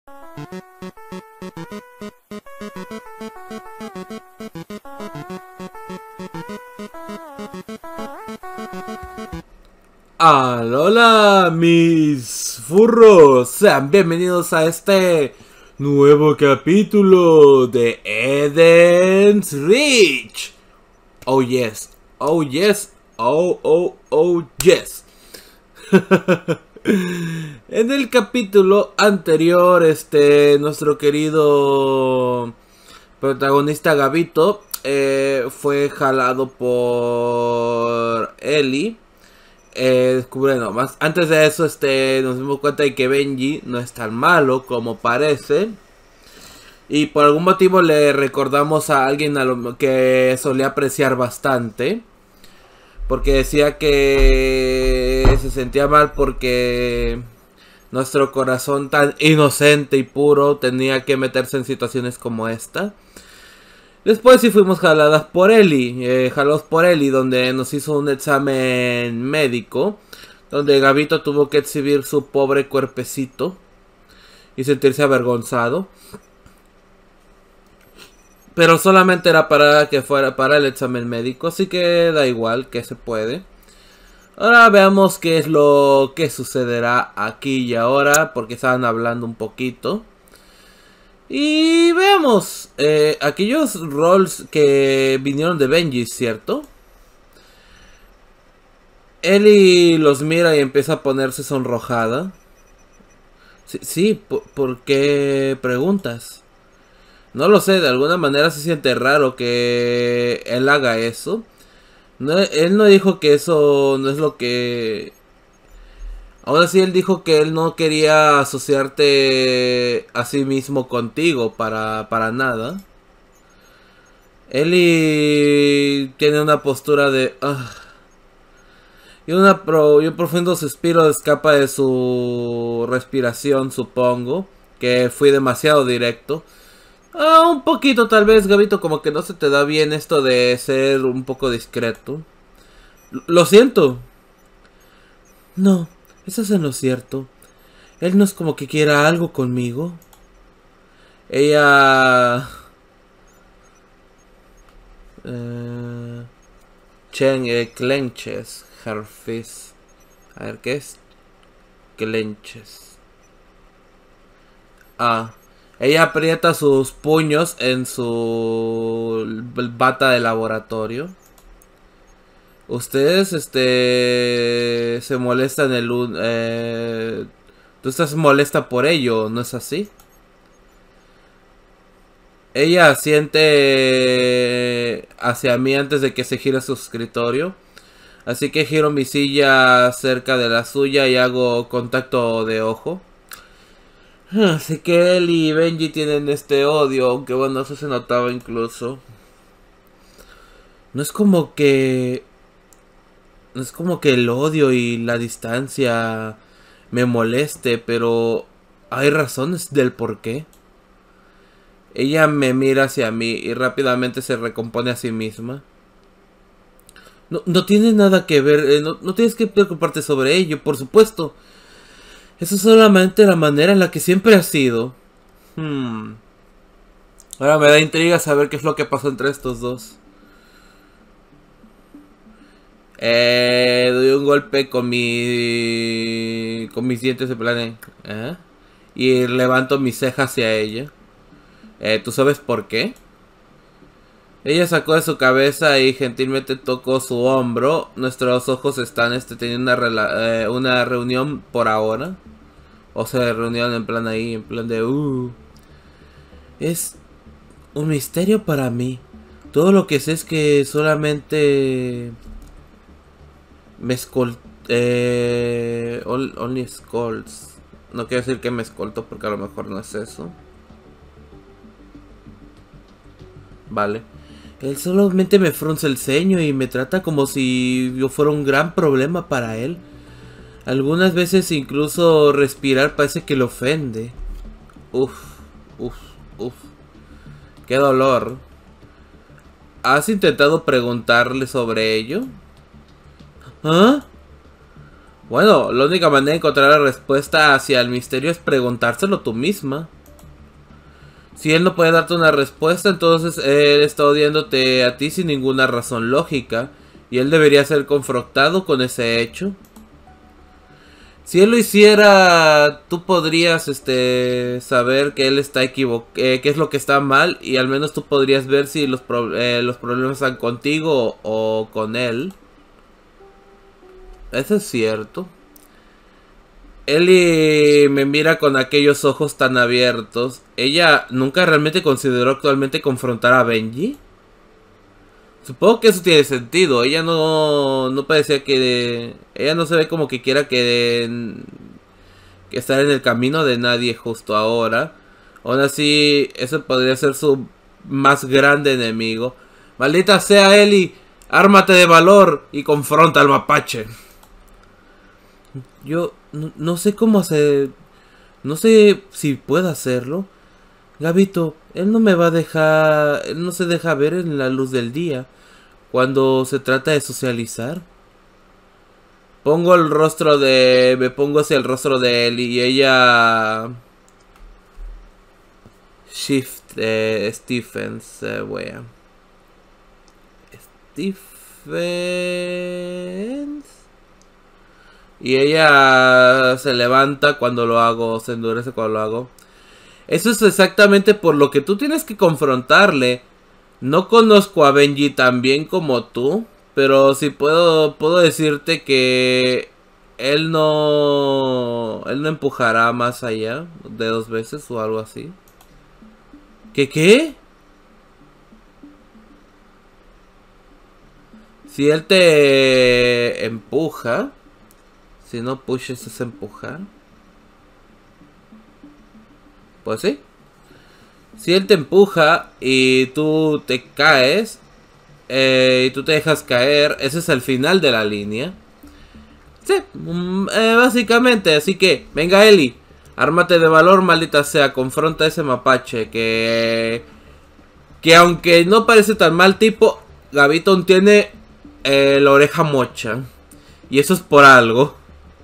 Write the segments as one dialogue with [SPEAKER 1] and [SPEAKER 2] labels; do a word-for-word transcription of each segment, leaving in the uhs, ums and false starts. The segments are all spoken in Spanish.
[SPEAKER 1] Hola mis furros, sean bienvenidos a este nuevo capítulo de Eden's Reach. Oh yes, oh yes, oh oh oh yes. En el capítulo anterior, este, nuestro querido protagonista Gabito eh, fue jalado por Ellie. Eh, bueno, más antes de eso, este, nos dimos cuenta de que Benji no es tan malo como parece. Y por algún motivo le recordamos a alguien a lo que solía apreciar bastante. Porque decía que se sentía mal porque nuestro corazón tan inocente y puro tenía que meterse en situaciones como esta. Después sí fuimos jaladas por Ellie, eh, jalados por Ellie, donde nos hizo un examen médico, donde Gabito tuvo que exhibir su pobre cuerpecito y sentirse avergonzado. Pero solamente era para que fuera para el examen médico, así que da igual, que se puede. Ahora veamos qué es lo que sucederá aquí y ahora, porque estaban hablando un poquito. Y veamos, eh, aquellos roles que vinieron de Benji, ¿cierto? Ellie los mira y empieza a ponerse sonrojada. Sí, sí, ¿por, ¿por qué preguntas? No lo sé, de alguna manera se siente raro que él haga eso. No, él no dijo que eso no es lo que... Aún así él dijo que él no quería asociarte a sí mismo contigo para, para nada. Ellie tiene una postura de... Uh, y, una pro, y un profundo suspiro escapa de su respiración, supongo. Que fui demasiado directo. Ah, un poquito tal vez, Gabito, como que no se te da bien esto de ser un poco discreto. L- lo siento. No, eso es en lo cierto. Él no es como que quiera algo conmigo. Ella... Uh, Chen eh, clenches her fist. A ver, ¿qué es? Clenches. Ah. Ella aprieta sus puños en su bata de laboratorio. Ustedes, este... se molestan el... Eh, tú estás molesta por ello, ¿no es así? Ella asiente hacia mí antes de que se gire su escritorio. Así que giro mi silla cerca de la suya y hago contacto de ojo. Así que él y Benji tienen este odio, aunque bueno, eso se notaba incluso. No es como que... No es como que el odio y la distancia me moleste, pero hay razones del por qué. Ella me mira hacia mí y rápidamente se recompone a sí misma. No, no tiene nada que ver, eh, no, no tienes que preocuparte sobre ello, por supuesto. Eso es solamente la manera en la que siempre ha sido. Hmm. Ahora me da intriga saber qué es lo que pasó entre estos dos. Eh, doy un golpe con mi... con mis dientes de plan. ¿Eh? Y levanto mis cejas hacia ella. Eh, ¿Tú sabes por qué? Ella sacó de su cabeza y gentilmente tocó su hombro. Nuestros ojos están este, teniendo una, rela eh, una reunión por ahora. O sea, reunión en plan ahí, en plan de... Uh, es un misterio para mí. Todo lo que sé es que solamente... Me escoltó... Eh, only escolts. No quiero decir que me escoltó porque a lo mejor no es eso. Vale. Él solamente me frunce el ceño y me trata como si yo fuera un gran problema para él. Algunas veces incluso respirar parece que le ofende. Uf, uf, uf. Qué dolor. ¿Has intentado preguntarle sobre ello? ¿Ah? Bueno, la única manera de encontrar la respuesta hacia el misterio es preguntárselo tú misma. Si él no puede darte una respuesta, entonces él está odiándote a ti sin ninguna razón lógica. Y él debería ser confrontado con ese hecho. Si él lo hiciera, tú podrías este, saber que él está equivocado, eh, qué es lo que está mal. Y al menos tú podrías ver si los, pro eh, los problemas están contigo o, o con él. Eso es cierto. Ellie me mira con aquellos ojos tan abiertos. ¿Ella nunca realmente consideró actualmente confrontar a Benji? Supongo que eso tiene sentido. Ella no, no parecía que... Ella no se ve como que quiera que, que estar en el camino de nadie justo ahora. Aún así, eso podría ser su más grande enemigo. Maldita sea, Ellie. Ármate de valor y confronta al mapache. Yo no, no sé cómo hacer... No sé si puedo hacerlo. Gabito, él no me va a dejar... Él no se deja ver en la luz del día cuando se trata de socializar. Pongo el rostro de... Me pongo hacia el rostro de él y ella... Shift eh, Stephens, eh, wea. Stephens... Y ella se levanta cuando lo hago, se endurece cuando lo hago. Eso es exactamente por lo que tú tienes que confrontarle. No conozco a Benji tan bien como tú, pero sí puedo, puedo decirte que él no, él no empujará más allá de dos veces o algo así. ¿Qué qué? Si él te empuja... Si no pushes es empujar. Pues sí. Si él te empuja y tú te caes eh, y tú te dejas caer, ese es el final de la línea. Sí, mm, eh, básicamente. Así que, venga Ellie, ármate de valor, maldita sea. Confronta a ese mapache que... Que aunque no parece tan mal tipo, Gaviton tiene eh, la oreja mocha. Y eso es por algo.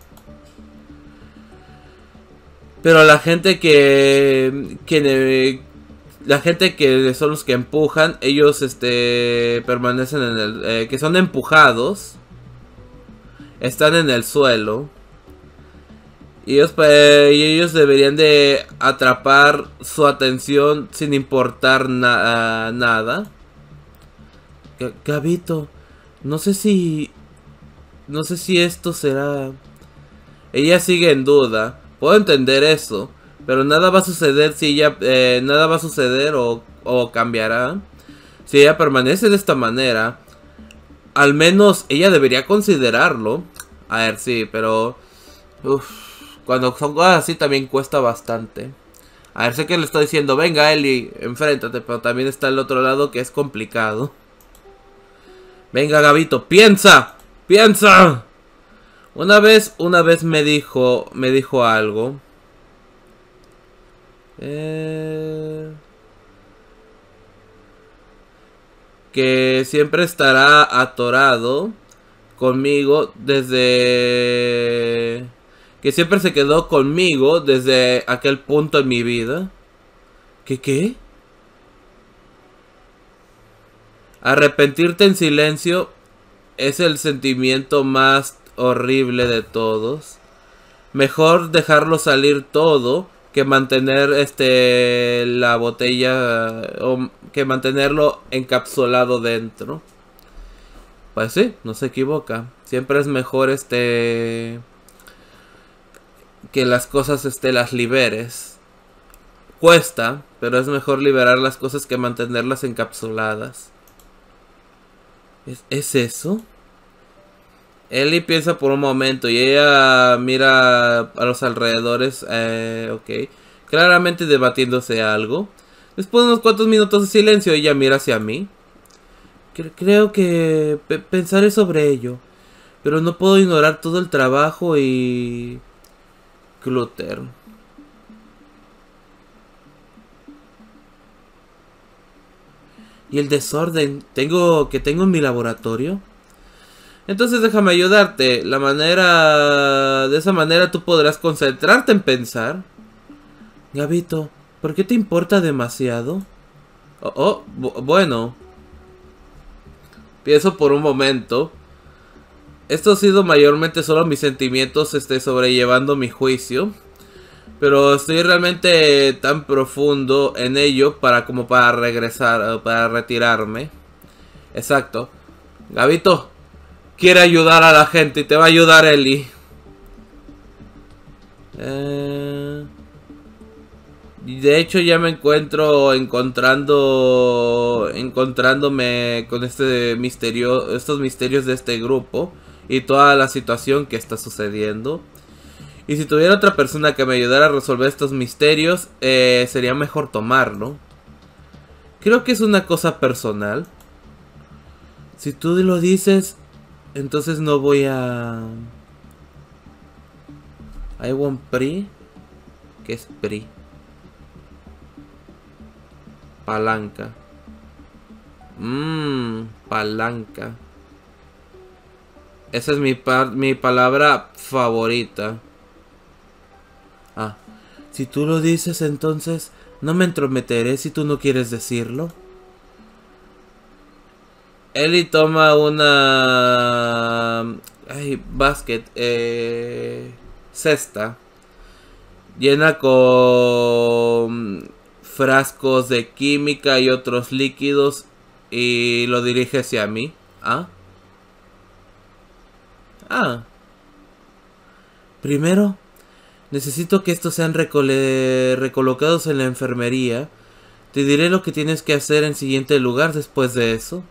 [SPEAKER 1] Pero la gente que, que la gente que son los que empujan, ellos este permanecen en el eh, que son empujados, están en el suelo. Y ellos, eh, y ellos deberían de atrapar su atención sin importar na nada. G Gabito, no sé si no sé si esto será. Ella sigue en duda. Puedo entender eso, pero nada va a suceder si ella, eh, nada va a suceder o, o cambiará si ella permanece de esta manera. Al menos ella debería considerarlo. A ver, sí, pero uf, cuando son cosas así también cuesta bastante. A ver, sé que le estoy diciendo, venga Ellie, enfréntate, pero también está el otro lado que es complicado. Venga Gabito, piensa, piensa. Una vez, una vez me dijo, me dijo algo. Eh, que siempre estará atorado conmigo desde... Que siempre se quedó conmigo desde aquel punto en mi vida. ¿Qué qué? Arrepentirte en silencio es el sentimiento más horrible de todos. Mejor dejarlo salir todo que mantener este la botella o que mantenerlo encapsulado dentro. Pues sí, no se equivoca. Siempre es mejor este que las cosas este las liberes. Cuesta, pero es mejor liberar las cosas que mantenerlas encapsuladas. ¿Es, ¿es eso? Ellie piensa por un momento y ella mira a los alrededores, eh, ok, claramente debatiéndose algo. Después de unos cuantos minutos de silencio, ella mira hacia mí. Creo que pe pensaré sobre ello, pero no puedo ignorar todo el trabajo y... Clutter. Y el desorden tengo que tengo en mi laboratorio. Entonces déjame ayudarte. La manera... De esa manera tú podrás concentrarte en pensar. Gabito, ¿por qué te importa demasiado? Oh, oh bu bueno. Pienso por un momento. Esto ha sido mayormente solo mis sentimientos este, sobrellevando mi juicio. Pero estoy realmente tan profundo en ello para como para regresar, para retirarme. Exacto. Gabito quiere ayudar a la gente y te va a ayudar Eli. Eh... De hecho ya me encuentro encontrando encontrándome con este misterio, estos misterios de este grupo y toda la situación que está sucediendo. Y si tuviera otra persona que me ayudara a resolver estos misterios, eh, sería mejor tomarlo. Creo que es una cosa personal. Si tú lo dices, entonces no voy a... I want Pri. ¿Qué es Pri? Palanca. Mmm, palanca. Esa es mi, par mi palabra favorita. Ah, si tú lo dices, entonces no me entrometeré si tú no quieres decirlo. Eli toma una... Ay, basket. Eh, cesta. Llena con frascos de química y otros líquidos y lo dirige hacia mí. ¿Ah? Ah. Primero, necesito que estos sean recolocados en la enfermería. Te diré lo que tienes que hacer en siguiente lugar después de eso.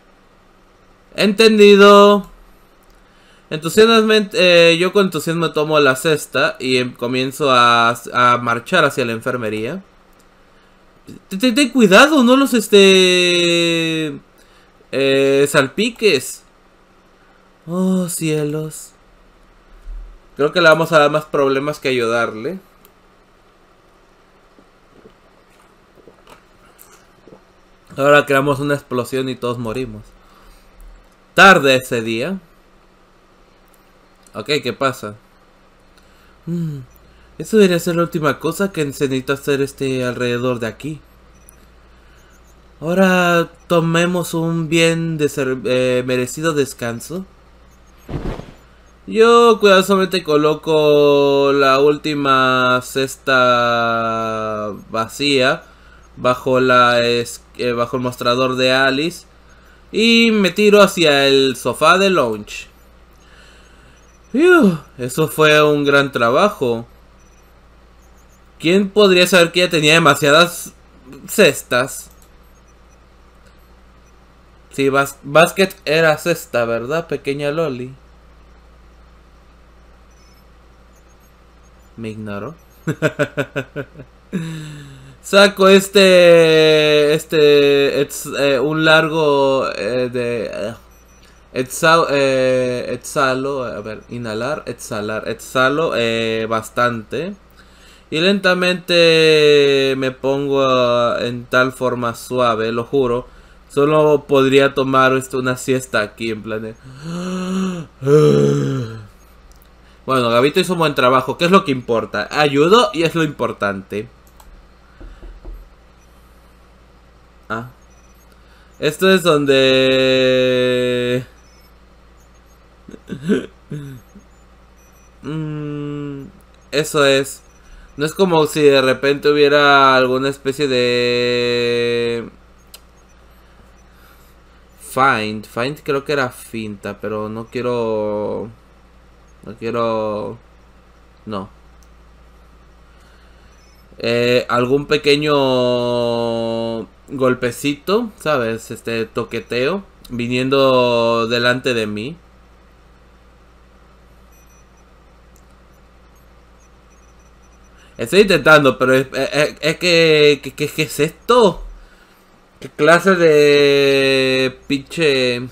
[SPEAKER 1] Entendido. Entusiasmamente, eh, yo con entusiasmo tomo la cesta y em comienzo a, a marchar hacia la enfermería. Ten, ten cuidado, no los este... Eh, salpiques. Oh, cielos. Creo que le vamos a dar más problemas que ayudarle. Ahora creamos una explosión y todos morimos. Tarde ese día. Ok, ¿qué pasa? Hmm, eso debería ser la última cosa que se necesita hacer este alrededor de aquí. Ahora tomemos un bien de ser, eh, merecido descanso. Yo cuidadosamente coloco la última cesta vacía bajo la es, eh, bajo el mostrador de Alice y me tiro hacia el sofá de lounge. Uf, eso fue un gran trabajo. ¿Quién podría saber que ella tenía demasiadas cestas? Sí, bas basket era cesta, ¿verdad, pequeña Loli? Me ignoró. Saco este... Este... Es, eh, un largo eh, de... Uh, exhalo, eh, exhalo... A ver, inhalar, exhalar. Exhalo eh, bastante. Y lentamente me pongo en tal forma suave, lo juro. Solo podría tomar esto, una siesta aquí en plan de... Bueno, Gabito hizo un buen trabajo, ¿qué es lo que importa? Ayudó y es lo importante. Ah. Esto es donde... mm, eso es. No es como si de repente hubiera alguna especie de... Find. Find creo que era finta, pero no quiero... No quiero... No. Eh, algún pequeño golpecito, ¿sabes? Este toqueteo viniendo delante de mí. Estoy intentando, pero es, es, es que, que, que... ¿Qué es esto? ¿Qué clase de... pinche...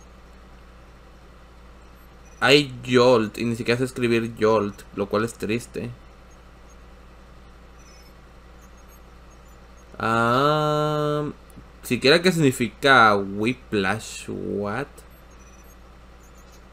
[SPEAKER 1] Hay Jolt, y ni siquiera sé escribir Jolt, lo cual es triste. Ah, siquiera qué significa Whiplash, what?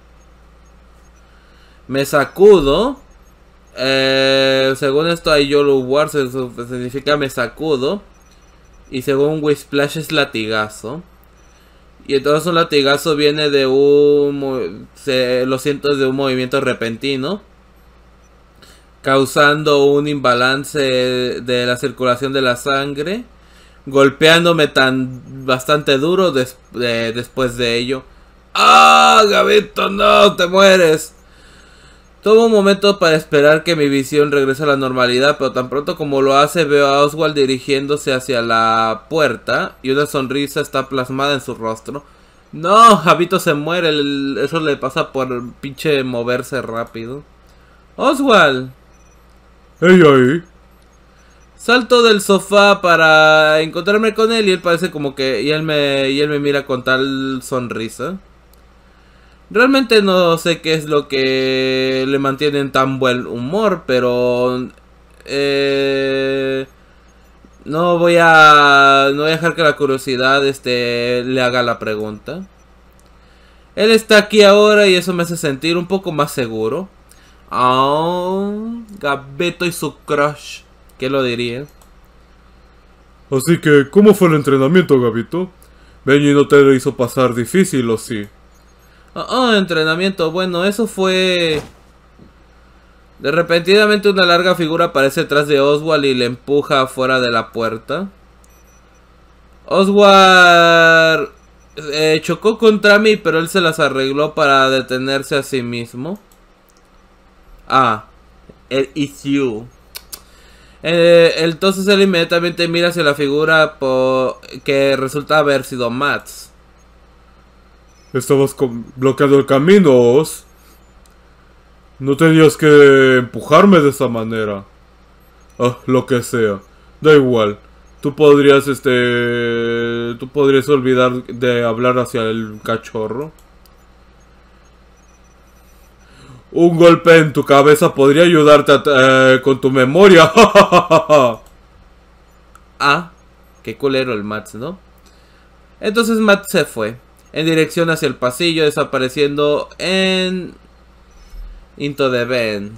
[SPEAKER 1] Me sacudo. Eh, según esto hay Yolo Wars, eso significa me sacudo. Y según Whisplash es latigazo. Y entonces un latigazo viene de un... Se, lo siento, de un movimiento repentino. Causando un imbalance de la circulación de la sangre. Golpeándome tan bastante duro des, de, después de ello. ¡Ah, Gabito, no! ¡Te mueres! Tomo un momento para esperar que mi visión regrese a la normalidad, pero tan pronto como lo hace veo a Oswald dirigiéndose hacia la puerta y una sonrisa está plasmada en su rostro. No, Gabito se muere, el, eso le pasa por pinche moverse rápido. Oswald.
[SPEAKER 2] ¡Ey, ahí!
[SPEAKER 1] Salto del sofá para encontrarme con él y él parece como que... Y él me, y él me mira con tal sonrisa. Realmente no sé qué es lo que le mantiene en tan buen humor, pero... Eh, no voy a... No voy a dejar que la curiosidad este, le haga la pregunta. Él está aquí ahora y eso me hace sentir un poco más seguro. Oh, Gabito y su crush. ¿Qué lo diría?
[SPEAKER 2] Así que, ¿cómo fue el entrenamiento, Gabito? Benji no te lo hizo pasar difícil, ¿o sí?
[SPEAKER 1] Oh, oh, entrenamiento. Bueno, eso fue... De repentinamente una larga figura aparece detrás de Oswald y le empuja fuera de la puerta. Oswald eh, chocó contra mí, pero él se las arregló para detenerse a sí mismo. Ah, el is you. Eh, entonces él inmediatamente mira hacia la figura por... que resulta haber sido Mats.
[SPEAKER 2] Estabas bloqueando el camino, Oz. No tenías que empujarme de esa manera. Ah, lo que sea. Da igual. Tú podrías, este... Tú podrías olvidar de hablar hacia el cachorro. Un golpe en tu cabeza podría ayudarte a, eh, con tu memoria.
[SPEAKER 1] Ah, qué culero el Mats, ¿no? Entonces Mats se fue en dirección hacia el pasillo, desapareciendo en... Into the Ben.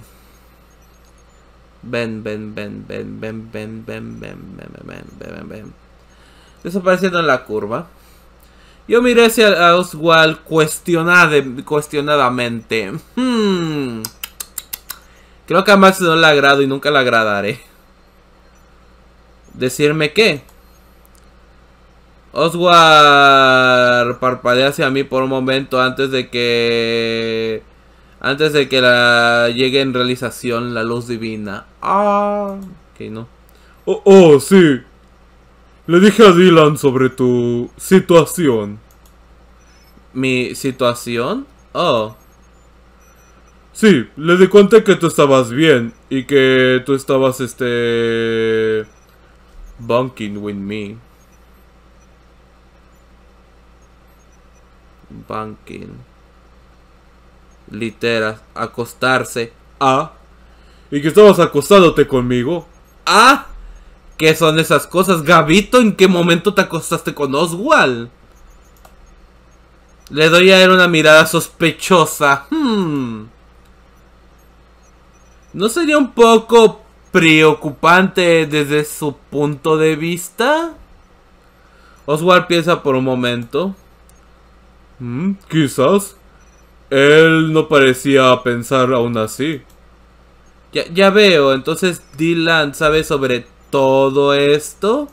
[SPEAKER 1] Ben, Ben, Ben, Ben, Ben, Ben, Ben, Ben, Ben, Ben, Ben, Ben. Desapareciendo en la curva. Yo miré hacia Oswald cuestionade, cuestionadamente. Hmm. Creo que a Max no le agrado y nunca le agradaré. ¿Decirme qué? Oswald parpadea hacia mí por un momento antes de que... Antes de que la llegue en realización la luz divina. Ah, ok, no.
[SPEAKER 2] Oh, oh, sí. Le dije a Dylan sobre tu situación.
[SPEAKER 1] ¿Mi situación? Oh.
[SPEAKER 2] Sí, le conté que tú estabas bien y que tú estabas, este... bunking with me.
[SPEAKER 1] Bunking. Literas. Acostarse. Ah.
[SPEAKER 2] Y que estabas acostándote conmigo.
[SPEAKER 1] Ah. ¿Qué son esas cosas? Gabito, ¿en qué momento te acostaste con Oswald? Le doy a él una mirada sospechosa. Hmm. ¿No sería un poco preocupante desde su punto de vista? Oswald piensa por un momento.
[SPEAKER 2] Mm, quizás. Él no parecía pensar aún así.
[SPEAKER 1] Ya, ya veo, entonces Dylan sabe sobre todo esto.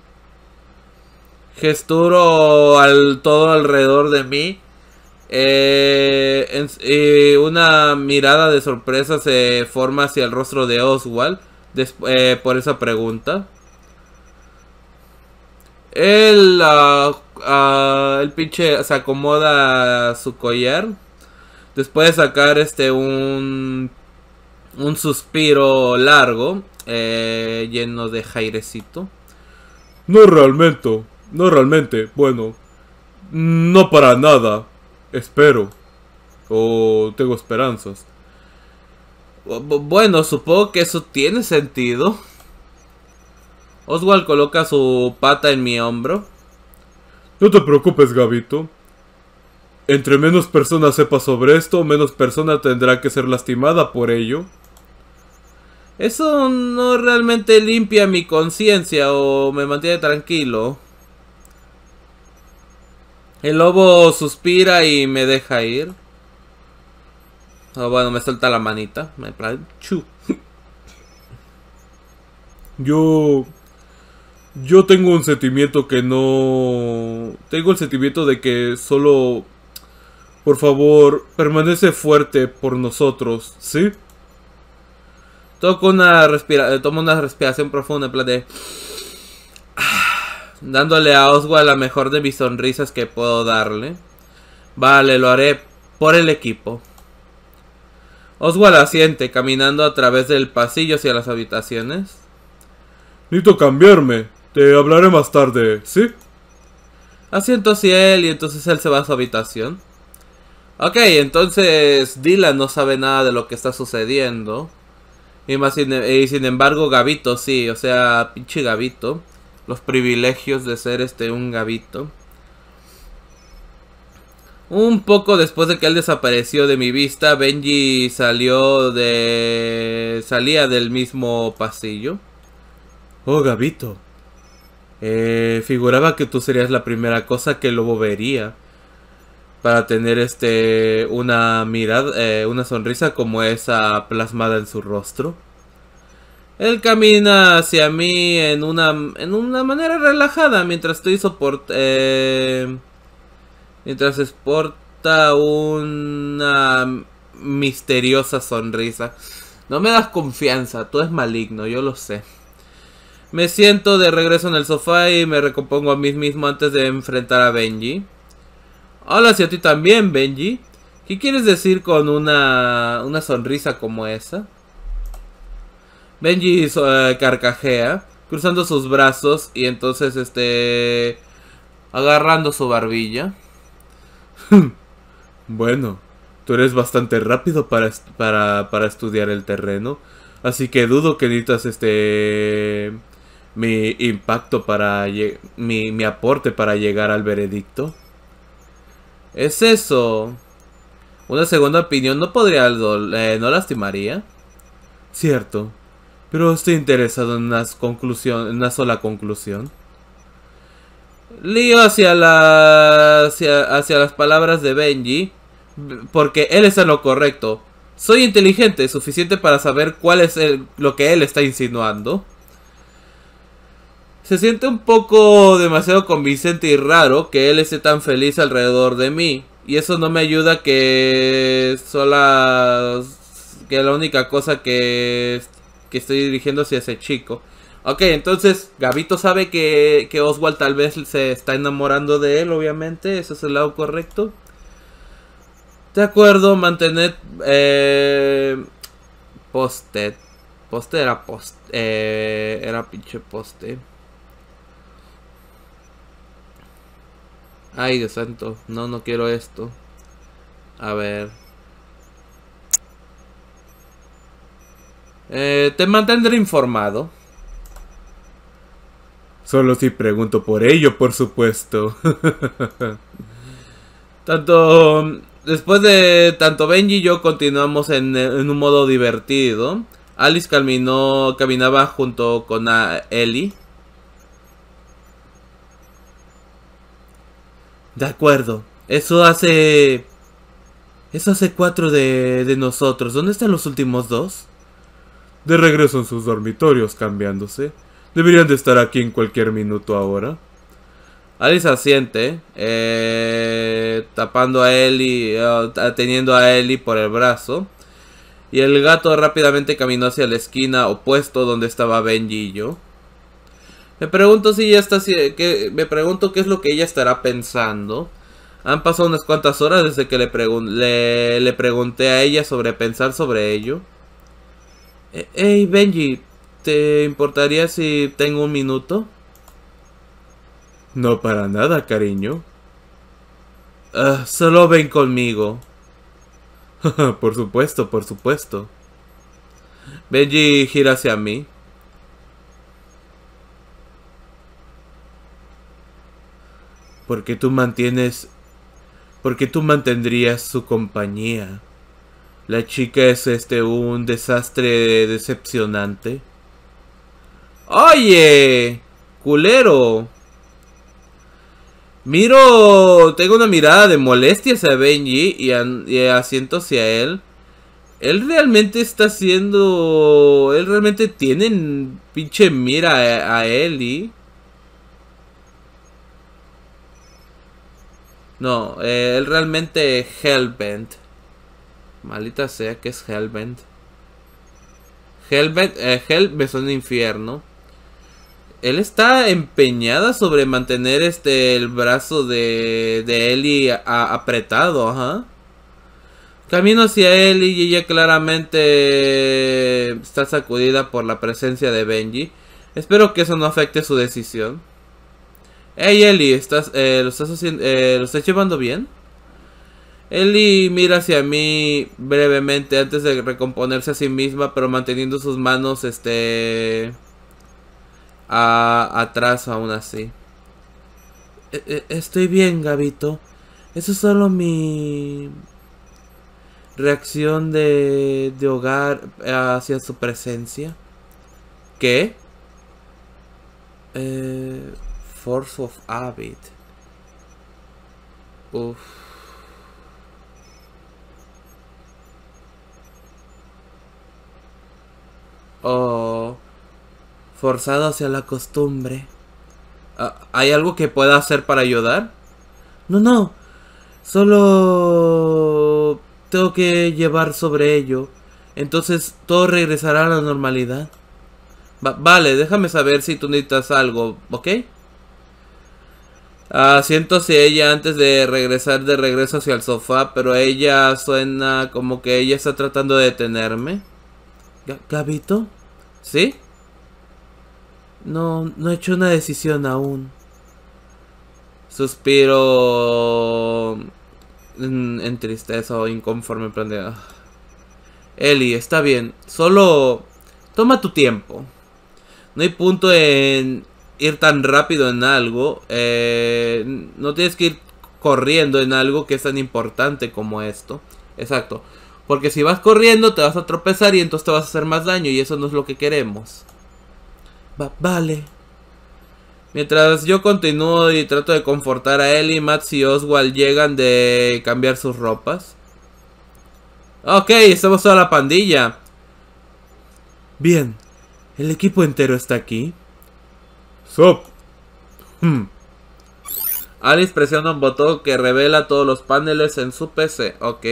[SPEAKER 1] Gesturo al todo alrededor de mí. Eh, en, eh, una mirada de sorpresa se forma hacia el rostro de Oswald eh, por esa pregunta. Él, uh, uh, el pinche se acomoda su collar. Después de sacar este un, un suspiro largo, eh, lleno de airecito.
[SPEAKER 2] No realmente, no realmente, bueno, no para nada, espero, o tengo esperanzas.
[SPEAKER 1] Bueno, supongo que eso tiene sentido. Oswald coloca su pata en mi hombro.
[SPEAKER 2] No te preocupes, Gabito. Entre menos personas sepa sobre esto, menos persona tendrá que ser lastimada por ello.
[SPEAKER 1] Eso no realmente limpia mi conciencia o me mantiene tranquilo. El lobo suspira y me deja ir. O bueno, me suelta la manita. Me plan, chu.
[SPEAKER 2] Yo... Yo tengo un sentimiento que no... Tengo el sentimiento de que solo... Por favor, permanece fuerte por nosotros, ¿sí?
[SPEAKER 1] Toco una respira tomo una respiración profunda en plan de... dándole a Oswald la mejor de mis sonrisas que puedo darle. Vale, lo haré por el equipo. Oswald asiente, caminando a través del pasillo hacia las habitaciones.
[SPEAKER 2] Necesito cambiarme. Te hablaré más tarde, ¿sí?
[SPEAKER 1] Asiento hacia él y entonces él se va a su habitación. Ok, entonces Dylan no sabe nada de lo que está sucediendo. Y, más sin, y sin embargo Gabito sí, o sea, pinche Gabito. Los privilegios de ser este un Gabito. Un poco después de que él desapareció de mi vista, Benji salió de... salía del mismo pasillo. Oh, Gabito. Eh, figuraba que tú serías la primera cosa que el lobo vería. Para tener este una mirada, eh, una sonrisa como esa plasmada en su rostro. Él camina hacia mí en una en una manera relajada mientras estoy soporta eh, mientras exporta una misteriosa sonrisa. No me das confianza, tú eres maligno, yo lo sé. Me siento de regreso en el sofá y me recompongo a mí mismo antes de enfrentar a Benji. Hola, si a ti también, Benji. ¿Qué quieres decir con una, una sonrisa como esa? Benji uh, carcajea, cruzando sus brazos y entonces este agarrando su barbilla.
[SPEAKER 2] Bueno, tú eres bastante rápido para, para, para estudiar el terreno, así que dudo que necesitas este mi impacto para mi, mi aporte para llegar al veredicto.
[SPEAKER 1] Es eso. Una segunda opinión no podría, eh, no lastimaría.
[SPEAKER 2] Cierto, pero estoy interesado en una conclusión, en una sola conclusión.
[SPEAKER 1] Lío hacia, la, hacia, hacia las palabras de Benji, porque él está en lo correcto. Soy inteligente, suficiente para saber cuál es el, lo que él está insinuando. Se siente un poco demasiado convincente y raro que él esté tan feliz alrededor de mí. Y eso no me ayuda que sola... que la única cosa que, que estoy dirigiendo hacia ese chico. Ok, entonces Gabito sabe que, que Oswald tal vez se está enamorando de él, obviamente. Ese es el lado correcto. De acuerdo, mantener... Eh, posted. Poste era post... Eh, era pinche poste. Ay, Dios santo. No, no quiero esto. A ver. Eh, te mantendré informado.
[SPEAKER 2] Solo si pregunto por ello, por supuesto.
[SPEAKER 1] Tanto... Después de tanto Benji y yo continuamos en, en un modo divertido. Alice caminó, caminaba junto con a Ellie. De acuerdo. Eso hace... Eso hace cuatro de, de nosotros. ¿Dónde están los últimos dos?
[SPEAKER 2] De regreso en sus dormitorios, cambiándose. Deberían de estar aquí en cualquier minuto ahora.
[SPEAKER 1] Alice asiente, eh, tapando a Ellie, uh, teniendo a Ellie por el brazo. Y el gato rápidamente caminó hacia la esquina opuesto donde estaba Benji y yo. Me pregunto si ella está, que, me pregunto qué es lo que ella estará pensando. Han pasado unas cuantas horas desde que le, pregun le, le pregunté a ella sobre pensar sobre ello. Hey Benji, ¿te importaría si tengo un minuto?
[SPEAKER 2] No para nada, cariño.
[SPEAKER 1] Uh, solo ven conmigo.
[SPEAKER 2] Por supuesto, por supuesto.
[SPEAKER 1] Benji gira hacia mí.
[SPEAKER 2] Porque tú mantienes
[SPEAKER 1] porque tú mantendrías su compañía. La chica es este un desastre decepcionante. Oye, culero. Miro, tengo una mirada de molestia hacia Benji y, a, y asiento hacia él. Él realmente está haciendo... Él realmente tiene pinche mira a, a Ellie. No, eh, él realmente Hellbent. Maldita sea que es Hellbent. Hellbent, eh, Hell me suena infierno. Él está empeñada sobre mantener este el brazo de, de Ellie a, a, apretado, ajá. Camino hacia Ellie y ella claramente está sacudida por la presencia de Benji. Espero que eso no afecte su decisión. Hey Ellie, ¿estás, eh, ¿lo, estás haciendo, eh, ¿lo estás llevando bien? Ellie mira hacia mí brevemente antes de recomponerse a sí misma, pero manteniendo sus manos este a, atrás aún así. E -e Estoy bien, Gabito. Eso es solo mi reacción de, de hogar hacia su presencia. ¿Qué? Eh, force of habit. Uff. Oh, forzado hacia la costumbre. ¿Hay algo que pueda hacer para ayudar? No, no. Solo tengo que llevar sobre ello. Entonces todo regresará a la normalidad. Va vale, déjame saber si tú necesitas algo, ¿ok? Ah, siento hacia ella antes de regresar de regreso hacia el sofá, pero ella suena como que ella está tratando de detenerme. ¿Gabito? ¿Sí? No, no he hecho una decisión aún. Suspiro en, en tristeza o inconforme. Plan Ellie, está bien. Solo toma tu tiempo. No hay punto en ir tan rápido en algo. Eh, no tienes que ir corriendo en algo que es tan importante como esto. Exacto. Porque si vas corriendo te vas a tropezar y entonces te vas a hacer más daño. Y eso no es lo que queremos. Va, vale. Mientras yo continúo y trato de confortar a Ellie, Max y Oswald llegan de cambiar sus ropas. Ok, estamos toda la pandilla. Bien. ¿El equipo entero está aquí?
[SPEAKER 2] Sup.
[SPEAKER 1] Hmm. Alice presiona un botón que revela todos los paneles en su P C. Ok.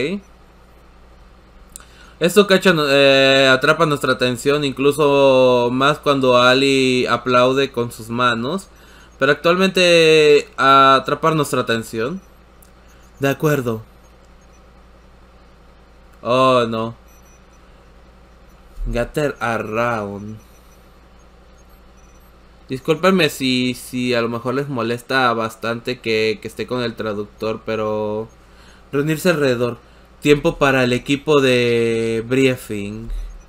[SPEAKER 1] Esto cacha, eh, atrapa nuestra atención, incluso más cuando Ali aplaude con sus manos. Pero actualmente atrapar nuestra atención. De acuerdo. Oh, no. Gather around. Discúlpenme si, si a lo mejor les molesta bastante que, que esté con el traductor, pero... Reunirse alrededor. Tiempo para el equipo de briefing.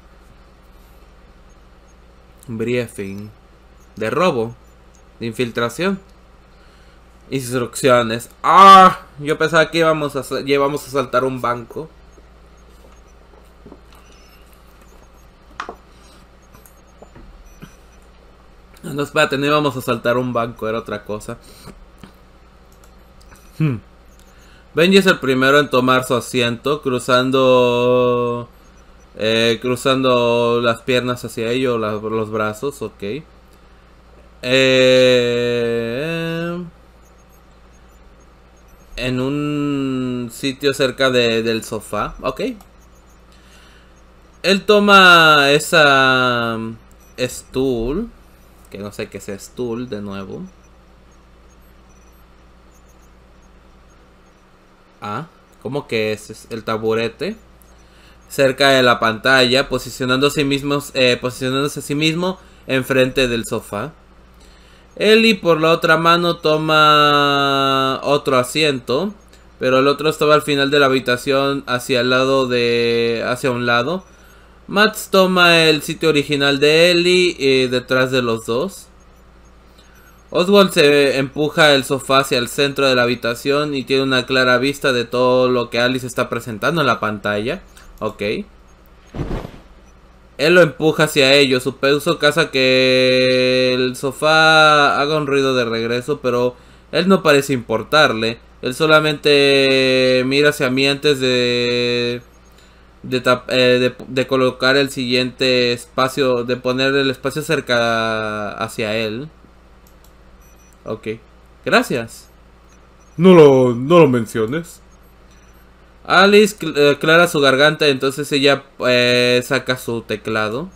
[SPEAKER 1] Briefing. De robo. De infiltración. Instrucciones. ¡Ah! Yo pensaba que íbamos a, íbamos a saltar un banco. No, espérate, no íbamos a saltar un banco, era otra cosa. Hmm. Benji es el primero en tomar su asiento, cruzando eh, cruzando las piernas hacia ello, la, los brazos, ok. Eh, en un sitio cerca de, del sofá, ok. Él toma esa stool, que no sé qué es stool de nuevo. Ah, ¿cómo que es? El taburete. Cerca de la pantalla, posicionando a sí mismos, eh, posicionándose a sí mismo enfrente del sofá. Ellie por la otra mano toma otro asiento, pero el otro estaba al final de la habitación, hacia el lado de, hacia un lado. Max toma el sitio original de Ellie, eh, detrás de los dos. Oswald se empuja el sofá hacia el centro de la habitación y tiene una clara vista de todo lo que Alice está presentando en la pantalla. Ok. Él lo empuja hacia ellos. Su peso causa que el sofá haga un ruido de regreso, pero él no parece importarle. Él solamente mira hacia mí antes de de, eh, de, de colocar el siguiente espacio, de poner el espacio cerca hacia él. Ok. Gracias.
[SPEAKER 2] No lo, no lo menciones.
[SPEAKER 1] Alice cl aclara su garganta, entonces ella eh, saca su teclado.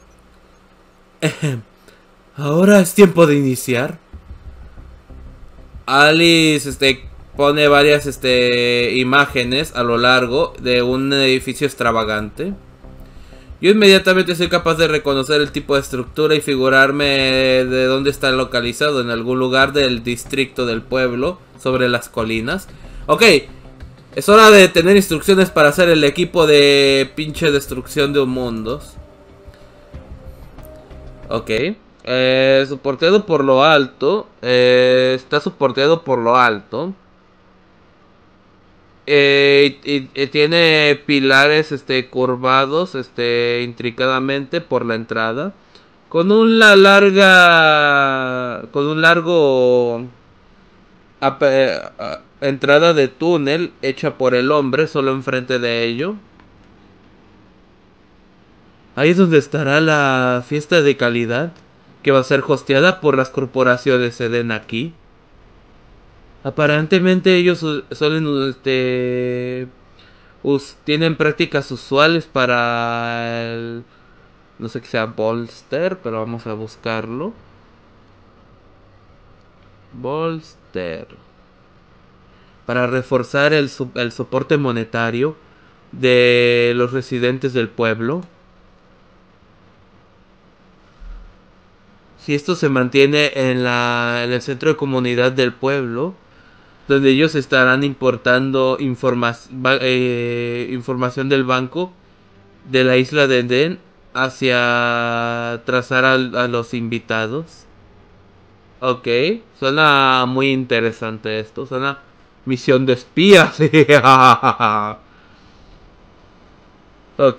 [SPEAKER 1] Ahora es tiempo de iniciar. Alice este, pone varias este, imágenes a lo largo de un edificio extravagante. Yo inmediatamente soy capaz de reconocer el tipo de estructura y figurarme de dónde está localizado, en algún lugar del distrito del pueblo, sobre las colinas. Ok, es hora de tener instrucciones para hacer el equipo de pinche destrucción de mundos. Ok, eh, soporteado por lo alto, eh, está soporteado por lo alto. Eh, y, y tiene pilares este curvados este intricadamente por la entrada, con una larga con un largo a, a, entrada de túnel hecha por el hombre solo enfrente de ello. Ahí es donde estará la fiesta de calidad que va a ser hosteada por las corporaciones Eden aquí. Aparentemente ellos suelen este Us, tienen prácticas usuales para el... No sé qué sea bolster, pero vamos a buscarlo. Bolster. Para reforzar el, el soporte monetario de los residentes del pueblo. Si esto se mantiene en, la, en el centro de comunidad del pueblo, donde ellos estarán importando informa eh, información del banco de la isla de Eden hacia trazar a, a los invitados. Ok, suena muy interesante esto, suena misión de espías. Ok.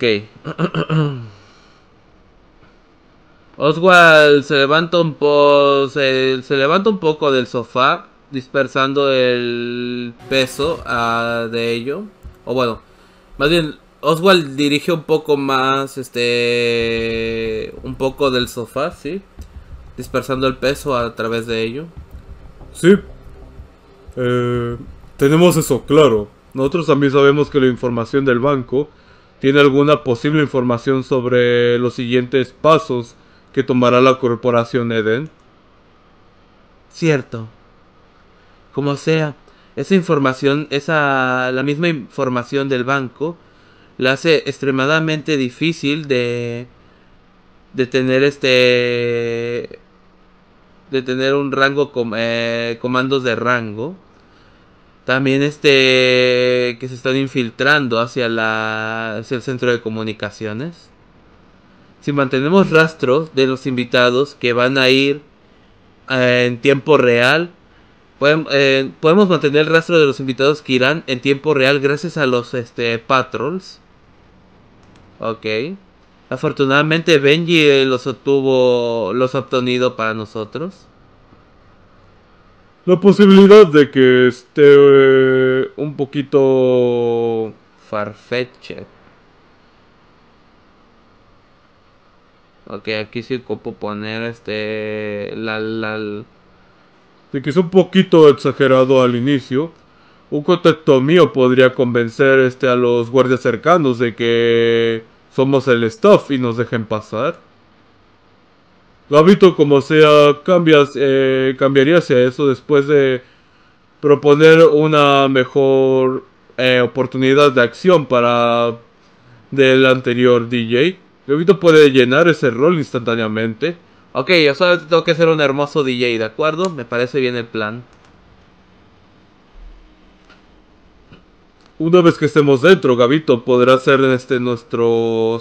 [SPEAKER 1] Oswald se levanta un poco, se, se levanta un poco del sofá, dispersando el peso uh, de ello. O bueno, más bien Oswald dirige un poco más, este, un poco del sofá, sí, dispersando el peso a través de ello.
[SPEAKER 2] Sí. Eh, tenemos eso claro. Nosotros también sabemos que la información del banco tiene alguna posible información sobre los siguientes pasos que tomará la corporación Eden.
[SPEAKER 1] Cierto. Como sea, esa información, esa la misma información del banco la hace extremadamente difícil de de tener este de tener un rango com, eh, comandos de rango. También este que se están infiltrando hacia la hacia el centro de comunicaciones. Si mantenemos rastro de los invitados que van a ir eh, en tiempo real, podemos, eh, podemos mantener el rastro de los invitados que irán en tiempo real gracias a los este patrols. Ok. Afortunadamente Benji los obtuvo, los ha obtenido para nosotros.
[SPEAKER 2] La posibilidad de que esté eh, un poquito
[SPEAKER 1] Farfetched. Ok, aquí sí ocupo poner este la la, la
[SPEAKER 2] de que es un poquito exagerado al inicio. Un contacto mío podría convencer este a los guardias cercanos de que somos el staff y nos dejen pasar. Gabito, como sea, cambias, eh, cambiaría hacia eso después de proponer una mejor eh, oportunidad de acción para del anterior D J. Gabito puede llenar ese rol instantáneamente.
[SPEAKER 1] Ok, yo solo tengo que ser un hermoso D J, ¿de acuerdo? Me parece bien el plan.
[SPEAKER 2] Una vez que estemos dentro, Gabito podrá ser este nuestro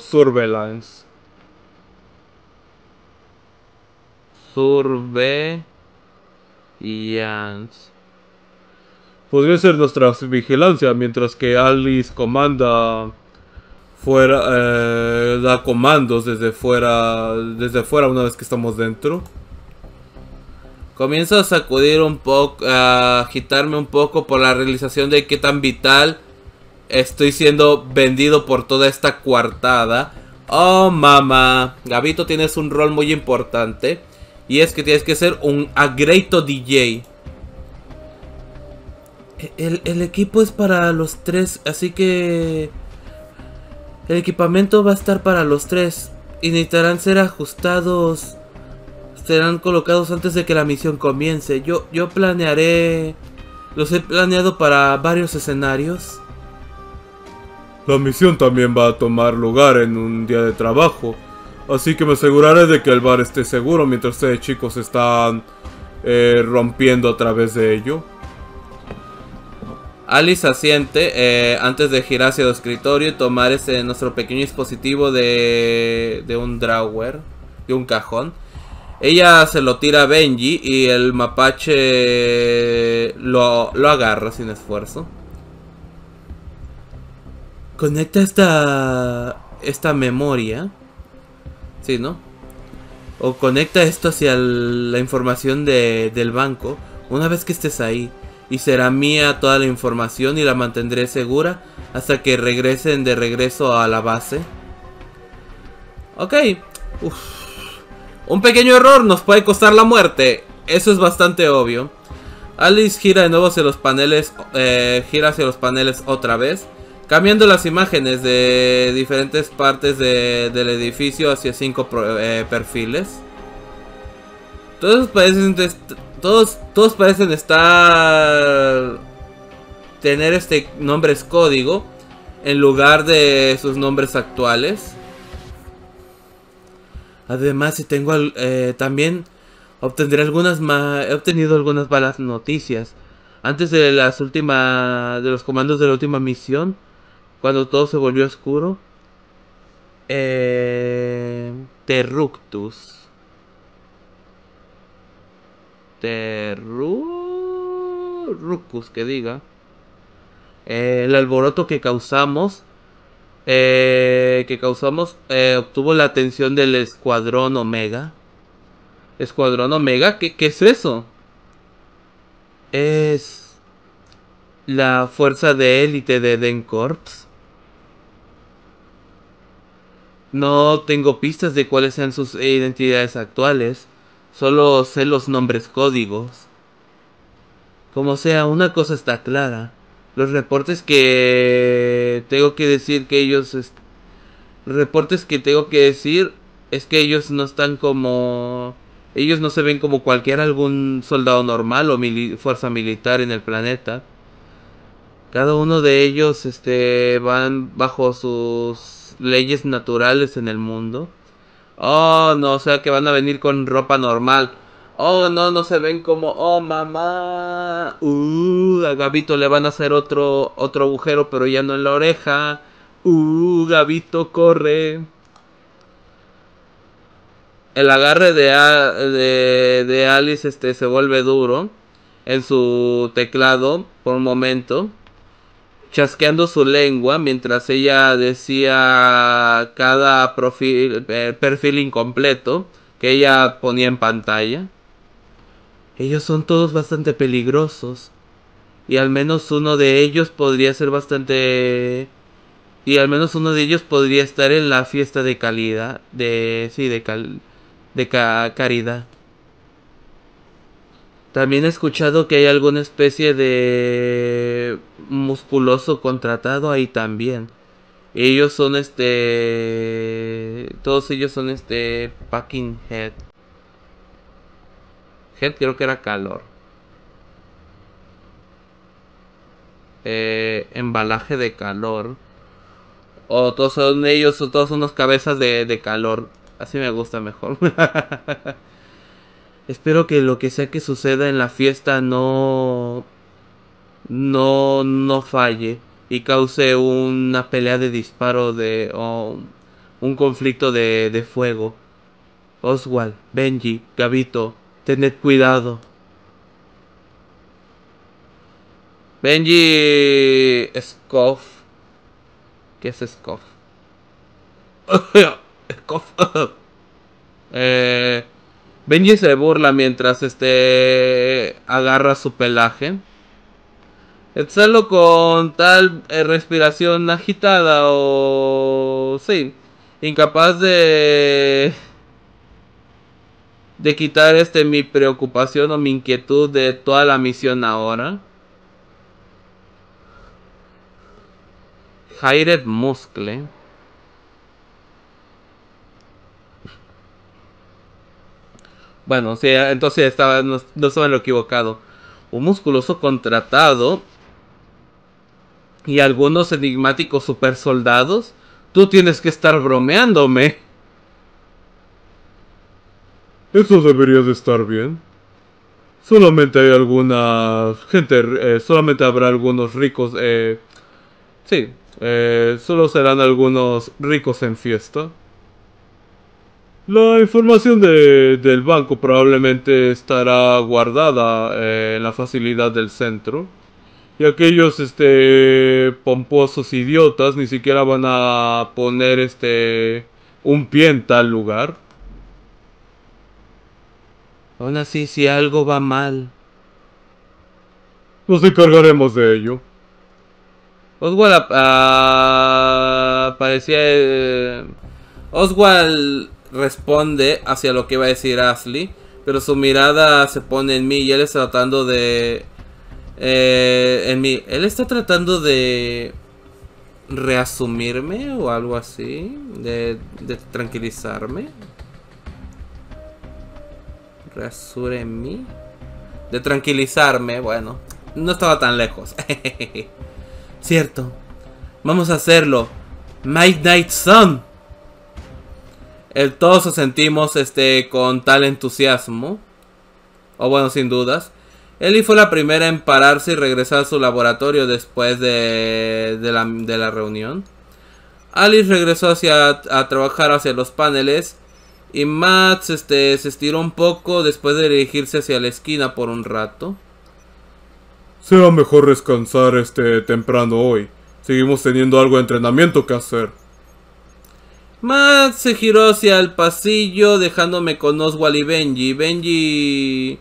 [SPEAKER 2] surveillance.
[SPEAKER 1] Surve Jans.
[SPEAKER 2] Podría ser nuestra vigilancia mientras que Alice comanda fuera, eh, da comandos desde fuera, desde fuera una vez que estamos dentro.
[SPEAKER 1] Comienzo a sacudir un poco, a agitarme un poco por la realización de qué tan vital estoy siendo vendido por toda esta coartada. Oh, mamá. Gabito, tienes un rol muy importante. Y es que tienes que ser un agreito D J. El, el equipo es para los tres, así que... El equipamiento va a estar para los tres. Y necesitarán ser ajustados. Serán colocados antes de que la misión comience. Yo, yo planearé... Los he planeado para varios escenarios.
[SPEAKER 2] La misión también va a tomar lugar en un día de trabajo. Así que me aseguraré de que el bar esté seguro mientras ustedes chicos están eh, rompiendo a través de ello.
[SPEAKER 1] Alice asiente eh, antes de girar hacia el escritorio y tomar ese nuestro pequeño dispositivo de, de un drawer, de un cajón. Ella se lo tira a Benji y el mapache lo, lo agarra sin esfuerzo. Conecta esta, esta memoria. Sí, ¿no? O conecta esto hacia el, la información de, del banco una vez que estés ahí. Y será mía toda la información y la mantendré segura hasta que regresen de regreso a la base. Ok. Uf. Un pequeño error nos puede costar la muerte. Eso es bastante obvio. Alice gira de nuevo hacia los paneles. Eh, gira hacia los paneles otra vez. Cambiando las imágenes de diferentes partes de, del edificio hacia cinco pro, eh, perfiles. Todos parecen, todos, todos parecen estar... Tener este nombres código en lugar de sus nombres actuales. Además, si tengo eh, también obtendré algunas he obtenido algunas malas noticias antes de las últimas de los comandos de la última misión, cuando todo se volvió oscuro. Eh, Terructus. Terrucus, que diga. Eh, el alboroto que causamos. Eh, que causamos eh, obtuvo la atención del Escuadrón Omega. ¿Escuadrón Omega? ¿Qué, qué es eso? Es la fuerza de élite de Dencorps. No tengo pistas de cuáles sean sus identidades actuales. Solo sé los nombres códigos. Como sea, una cosa está clara. Los reportes que tengo que decir que ellos... Los reportes que tengo que decir es que ellos no están como... Ellos no se ven como cualquier algún soldado normal o mili fuerza militar en el planeta. Cada uno de ellos este, van bajo sus leyes naturales en el mundo. Oh, no, o sea que van a venir con ropa normal. Oh, no, no se ven como... Oh, mamá. Uh, a Gabito le van a hacer otro, otro agujero, pero ya no en la oreja. Uh, Gabito, corre. El agarre de, a, de, de Alice este, se vuelve duro en su teclado por un momento, chasqueando su lengua mientras ella decía cada profil, eh, perfil incompleto que ella ponía en pantalla. Ellos son todos bastante peligrosos. Y al menos uno de ellos podría ser bastante... Y al menos uno de ellos podría estar en la fiesta de calidad. De... Sí, de cal... De ca caridad. También he escuchado que hay alguna especie de... musculoso contratado ahí también. Ellos son este... Todos ellos son este... Packing Head. Head creo que era calor. Eh, embalaje de calor. O todos son ellos, o todos son unos cabezas de, de calor. Así me gusta mejor. Espero que lo que sea que suceda en la fiesta no... No, no falle. Y cause una pelea de disparo de... o un conflicto de, de fuego. Oswald, Benji, Gabito, tened cuidado. Benji Scoff. ¿Qué es Scoff? Scoff. eh, Benji se burla mientras este agarra su pelaje. Exhalo con tal eh, respiración agitada o... sí, incapaz de... de quitar este mi preocupación o mi inquietud de toda la misión ahora. Hired Muscle. Bueno, sí, entonces estaba, no, no estaba en lo equivocado. Un musculoso contratado y algunos enigmáticos super soldados. Tú tienes que estar bromeándome.
[SPEAKER 2] Eso debería de estar bien. Solamente hay alguna gente, eh, solamente habrá algunos ricos, eh, sí, eh, solo serán algunos ricos en fiesta. La información de, del banco probablemente estará guardada eh, en la facilidad del centro. Y aquellos este pomposos idiotas ni siquiera van a poner este un pie en tal lugar.
[SPEAKER 1] Aún así, si algo va mal.
[SPEAKER 2] Nos encargaremos de ello.
[SPEAKER 1] Oswald uh, parecía... Eh, Oswald responde hacia lo que iba a decir Ashley, pero su mirada se pone en mí y él está tratando de... Eh, en mí. Él está tratando de... reasumirme o algo así. De, de tranquilizarme. Reasure en mí. De tranquilizarme, bueno. No estaba tan lejos. Cierto. Vamos a hacerlo. Midnight Sun. El, todos sentimos este con tal entusiasmo. O bueno, sin dudas. Ellie fue la primera en pararse y regresar a su laboratorio después de, de, la, de la reunión. Alice regresó hacia, a trabajar hacia los paneles. Y Matt este, se estiró un poco después de dirigirse hacia la esquina por un rato.
[SPEAKER 2] Será mejor descansar este temprano hoy. Seguimos teniendo algo de entrenamiento que hacer.
[SPEAKER 1] Matt se giró hacia el pasillo dejándome con Oswald y Benji. Benji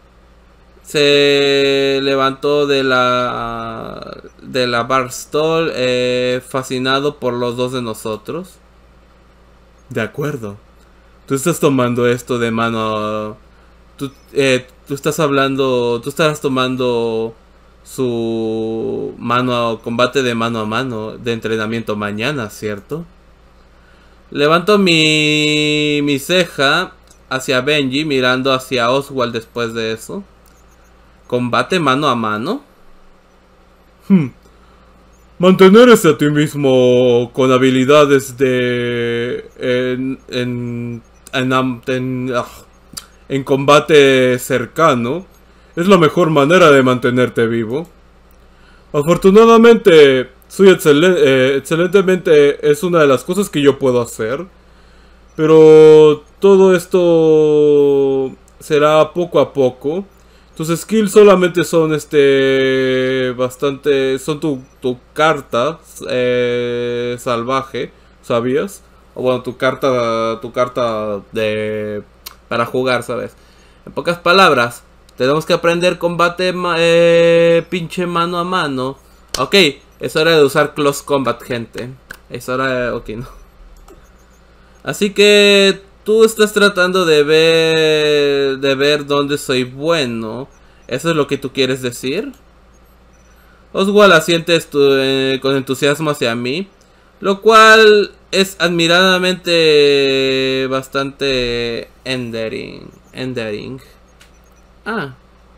[SPEAKER 1] se levantó de la de la bar stool eh, fascinado por los dos de nosotros. De acuerdo. Tú estás tomando esto de mano. Tú, eh, tú estás hablando. Tú estarás tomando su mano a combate de mano a mano de entrenamiento mañana, ¿cierto? Levanto mi mi ceja hacia Benji mirando hacia Oswald después de eso. ¿Combate mano a mano?
[SPEAKER 2] Hmm. Mantenerse a ti mismo con habilidades de... En, en, en, en, uh, en combate cercano es la mejor manera de mantenerte vivo. Afortunadamente, soy excelente, eh, excelentemente... Es una de las cosas que yo puedo hacer. Pero todo esto será poco a poco. Tus skills solamente son este bastante son tu, tu carta eh, salvaje, ¿sabías? O bueno, tu carta tu carta de para jugar, ¿sabes? En pocas palabras, tenemos que aprender combate eh, pinche mano a mano. Ok, es hora de usar close combat, gente. Es hora de... ok, no. Así que tú estás tratando de ver de ver dónde soy bueno. ¿Eso es lo que tú quieres decir? Oswald asiente eh, con entusiasmo hacia mí, lo cual es admiradamente bastante endearing. Endearing. Ah.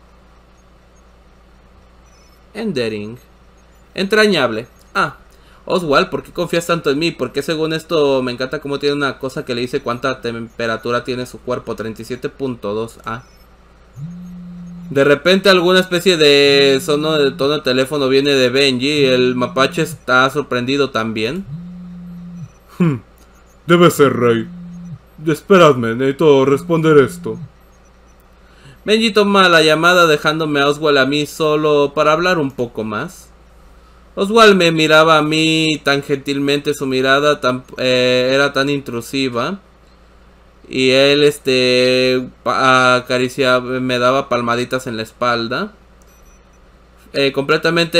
[SPEAKER 2] Endearing. Entrañable. Ah. Oswald, ¿por qué confías tanto en mí? Porque según esto me encanta cómo tiene una cosa que le dice cuánta temperatura tiene su cuerpo. treinta y siete punto dos. Ah. De repente alguna especie de sono de tono de teléfono viene de Benji y el mapache está sorprendido también. Hmm. Debe ser Rey. Esperadme, necesito responder esto.
[SPEAKER 1] Benji toma la llamada dejándome a Oswald a mí solo para hablar un poco más. Oswald me miraba a mí tan gentilmente, su mirada tan, eh, era tan intrusiva. Y él este acariciaba, me daba palmaditas en la espalda. Eh, completamente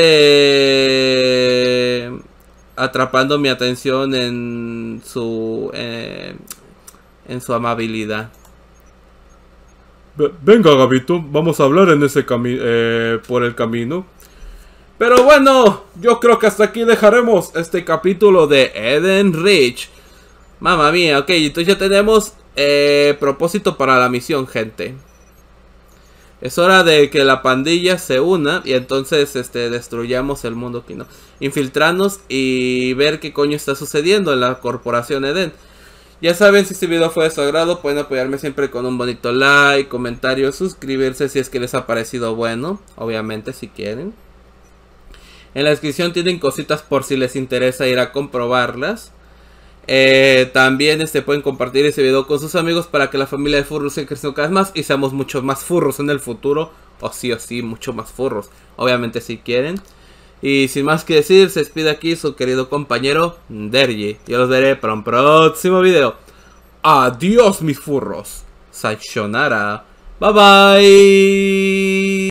[SPEAKER 1] eh, atrapando mi atención en su eh, en su amabilidad.
[SPEAKER 2] Venga, Gabito, vamos a hablar en ese camino, eh, por el camino.
[SPEAKER 1] Pero bueno, yo creo que hasta aquí dejaremos este capítulo de Eden Reach. Mamma mía, ok, entonces ya tenemos eh, propósito para la misión, gente. Es hora de que la pandilla se una y entonces este, destruyamos el mundo Kino. Infiltrarnos y ver qué coño está sucediendo en la corporación Eden. Ya saben, si este video fue de su agrado, pueden apoyarme siempre con un bonito like, comentario, suscribirse si es que les ha parecido bueno. Obviamente, si quieren. En la descripción tienen cositas por si les interesa ir a comprobarlas. Eh, también este, pueden compartir este video con sus amigos para que la familia de furros siga creciendo cada vez más y seamos muchos más furros en el futuro. O sí o sí, mucho más furros. Obviamente, si quieren. Y sin más que decir, se despide aquí su querido compañero Derji. Yo los veré para un próximo video. Adiós, mis furros. Sayonara. Bye bye.